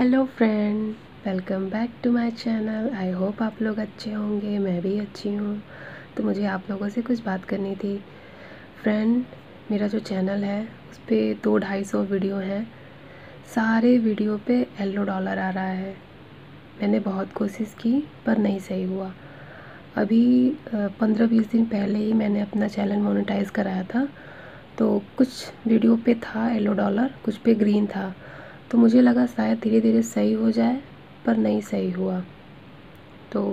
Hello friend, welcome back to my channel. I hope आप लोग अच्छे होंगे, मैं भी अच्छी हूँ। तो मुझे आप लोगों से कुछ बात करनी थी। फ्रेंड, मेरा जो चैनल है उस पर 200-250 वीडियो हैं। सारे वीडियो पे येलो डॉलर आ रहा है। मैंने बहुत कोशिश की पर नहीं सही हुआ। अभी 15-20 दिन पहले ही मैंने अपना चैनल मोनेटाइज़ कराया था। तो कुछ वीडियो पे था येलो डॉलर, कुछ पे ग्रीन था। तो मुझे लगा शायद धीरे धीरे सही हो जाए, पर नहीं सही हुआ। तो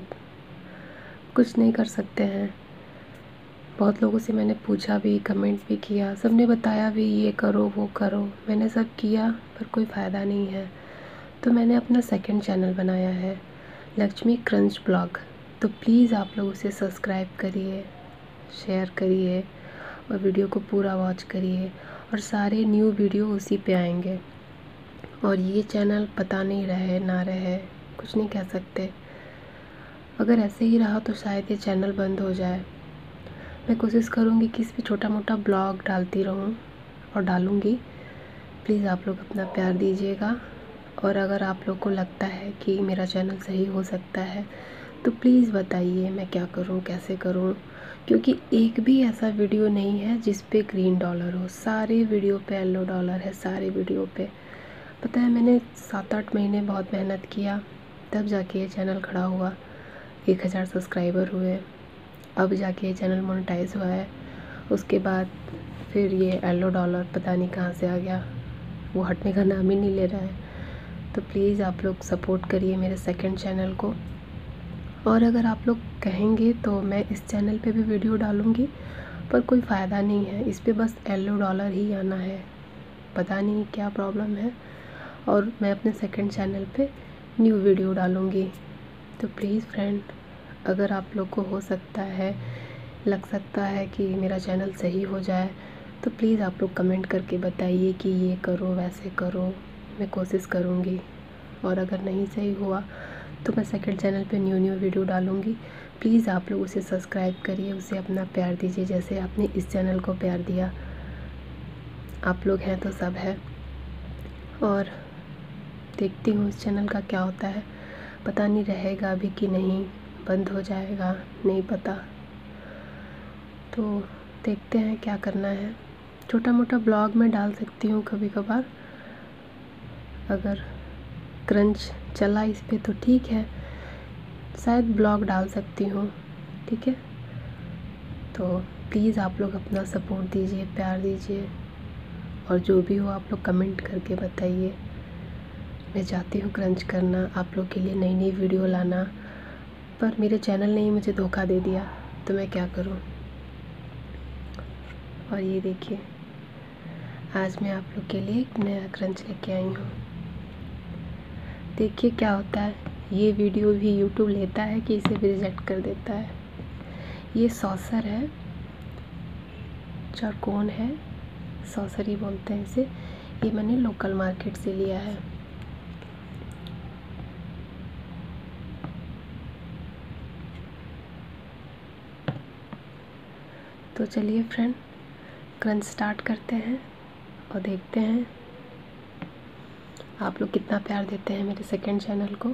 कुछ नहीं कर सकते हैं। बहुत लोगों से मैंने पूछा भी, कमेंट भी किया, सबने बताया भी ये करो वो करो। मैंने सब किया पर कोई फ़ायदा नहीं है। तो मैंने अपना सेकंड चैनल बनाया है, लक्ष्मी क्रंच ब्लॉग। तो प्लीज़ आप लोग उसे सब्सक्राइब करिए, शेयर करिए और वीडियो को पूरा वॉच करिए। और सारे न्यू वीडियो उसी पे आएंगे। और ये चैनल पता नहीं रहे ना रहे, कुछ नहीं कह सकते। अगर ऐसे ही रहा तो शायद ये चैनल बंद हो जाए। मैं कोशिश करूँगी कि इस पर छोटा मोटा ब्लॉग डालती रहूँ और डालूँगी। प्लीज़ आप लोग अपना प्यार दीजिएगा। और अगर आप लोग को लगता है कि मेरा चैनल सही हो सकता है तो प्लीज़ बताइए मैं क्या करूँ, कैसे करूँ। क्योंकि एक भी ऐसा वीडियो नहीं है जिस पे ग्रीन डॉलर हो, सारे वीडियो पे येलो डॉलर है, सारे वीडियो पे। पता है, मैंने 7-8 महीने बहुत मेहनत किया, तब जाके ये चैनल खड़ा हुआ, 1000 सब्सक्राइबर हुए, अब जाके ये चैनल मोनेटाइज हुआ है। उसके बाद फिर ये येलो डॉलर पता नहीं कहाँ से आ गया, वो हटने का नाम ही नहीं ले रहा है। तो प्लीज़ आप लोग सपोर्ट करिए मेरे सेकंड चैनल को। और अगर आप लोग कहेंगे तो मैं इस चैनल पे भी वीडियो डालूँगी, पर कोई फ़ायदा नहीं है। इस पे बस येलो डॉलर ही आना है, पता नहीं क्या प्रॉब्लम है। और मैं अपने सेकंड चैनल पे न्यू वीडियो डालूँगी। तो प्लीज़ फ्रेंड, अगर आप लोग को हो सकता है, लग सकता है कि मेरा चैनल सही हो जाए, तो प्लीज़ आप लोग कमेंट करके बताइए कि ये करो वैसे करो। मैं कोशिश करूँगी। और अगर नहीं सही हुआ तो मैं सेकंड चैनल पे न्यू वीडियो डालूँगी। प्लीज़ आप लोग उसे सब्सक्राइब करिए, उसे अपना प्यार दीजिए जैसे आपने इस चैनल को प्यार दिया। आप लोग हैं तो सब है। और देखती हूँ इस चैनल का क्या होता है, पता नहीं रहेगा अभी कि नहीं, बंद हो जाएगा, नहीं पता। तो देखते हैं क्या करना है। छोटा मोटा ब्लॉग मैं डाल सकती हूँ कभी कभार, अगर क्रंच चला इस पे तो ठीक है, शायद ब्लॉग डाल सकती हूँ, ठीक है। तो प्लीज़ आप लोग अपना सपोर्ट दीजिए, प्यार दीजिए। और जो भी हो आप लोग कमेंट करके बताइए। मैं चाहती हूँ क्रंच करना, आप लोग के लिए नई नई वीडियो लाना, पर मेरे चैनल ने ही मुझे धोखा दे दिया, तो मैं क्या करूँ। और ये देखिए, आज मैं आप लोग के लिए एक नया क्रंच लेके आई हूँ। देखिए क्या होता है, ये वीडियो भी यूट्यूब लेता है कि इसे भी रिजेक्ट कर देता है। ये सॉसर है, चारकोन है, सॉसर ही बोलते हैं इसे। ये मैंने लोकल मार्केट से लिया है। तो चलिए फ्रेंड, क्रंच स्टार्ट करते हैं और देखते हैं आप लोग कितना प्यार देते हैं मेरे सेकंड चैनल को।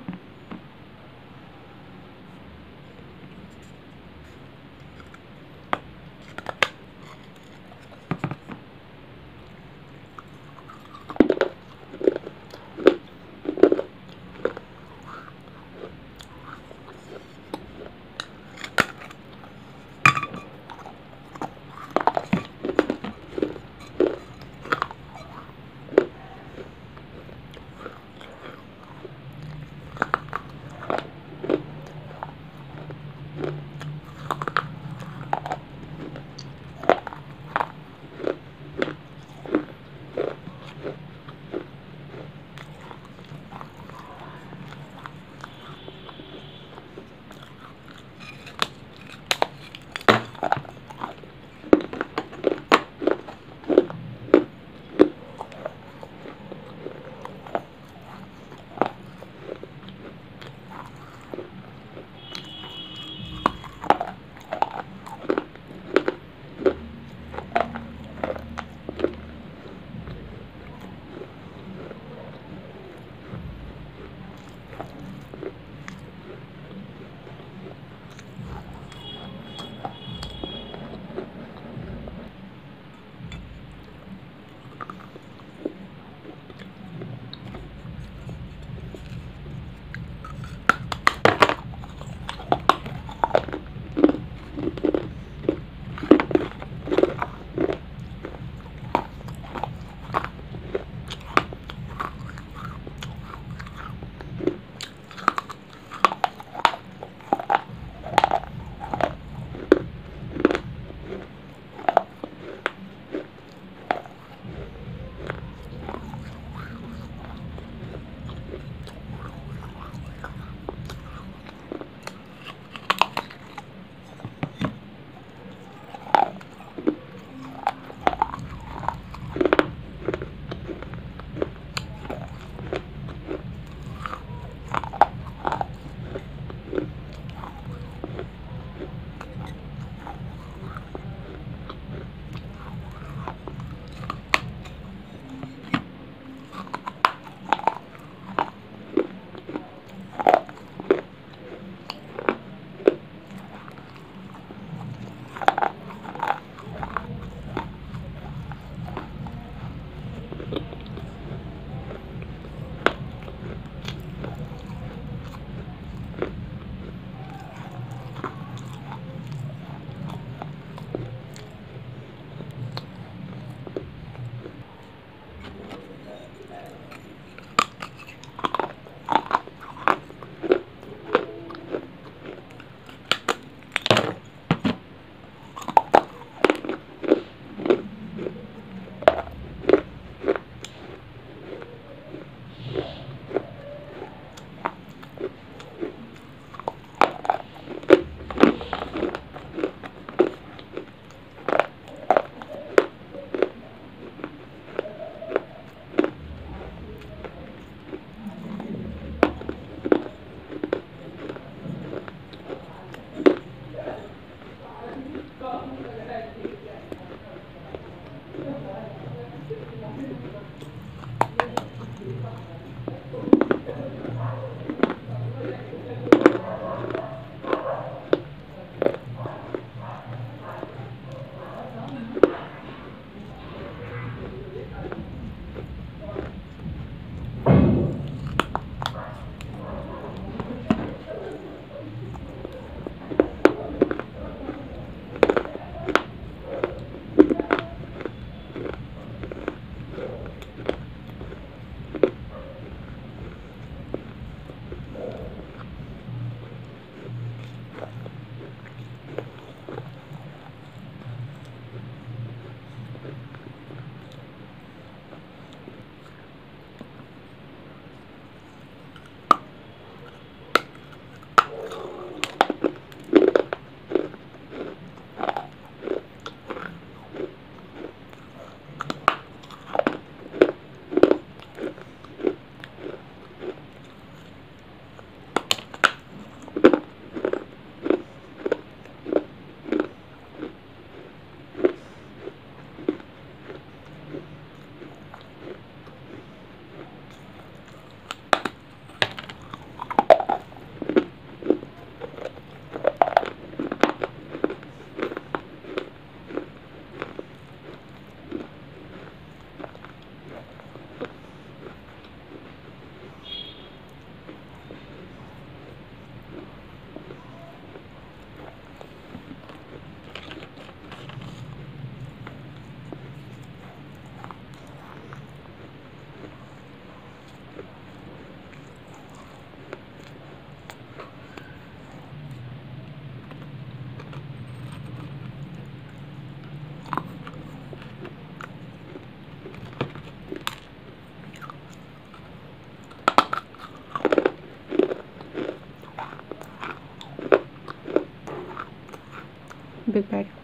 Big bag.